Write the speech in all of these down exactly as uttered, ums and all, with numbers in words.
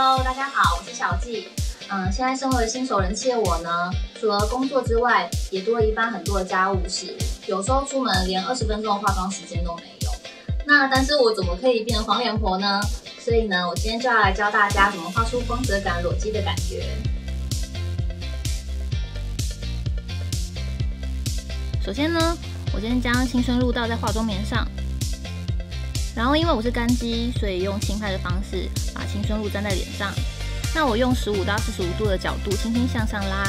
Hello， 大家好，我是小纪。嗯，现在身为新手人气的我呢，除了工作之外，也多了一番很多的家务事。有时候出门连二十分钟的化妆时间都没有。那但是我怎么可以变成黄脸婆呢？所以呢，我今天就要来教大家怎么画出光泽感、裸肌的感觉。首先呢，我先将青春露倒在化妆棉上。 然后，因为我是干肌，所以用轻拍的方式把青春露粘在脸上。那我用十五到四十五度的角度轻轻向上拉，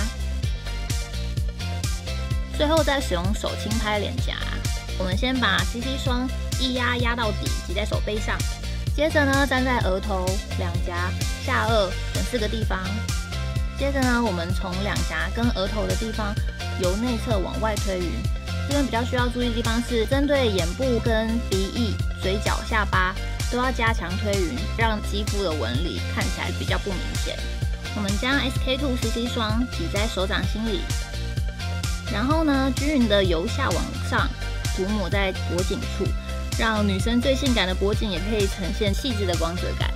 最后再使用手轻拍脸颊。我们先把 C C 霜一压压到底，挤在手背上。接着呢，粘在额头、两颊、下颚等四个地方。接着呢，我们从两颊跟额头的地方由内侧往外推匀。这边比较需要注意的地方是，针对眼部跟鼻翼。 嘴角、下巴都要加强推匀，让肌肤的纹理看起来比较不明显。我们将 S K two C C 霜挤在手掌心里，然后呢，均匀的由下往上涂抹在脖颈处，让女生最性感的脖颈也可以呈现细致的光泽感。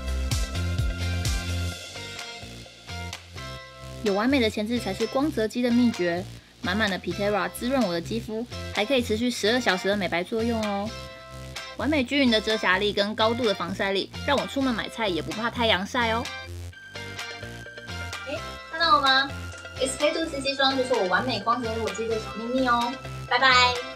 有完美的前置才是光泽肌的秘诀。满满的 Pitera 滋润我的肌肤，还可以持续十二小时的美白作用哦。 完美均匀的遮瑕力跟高度的防晒力，让我出门买菜也不怕太阳晒哦。哎，看到了吗 ？S K two C C 霜就是我完美光泽裸肌的小秘密哦。拜拜。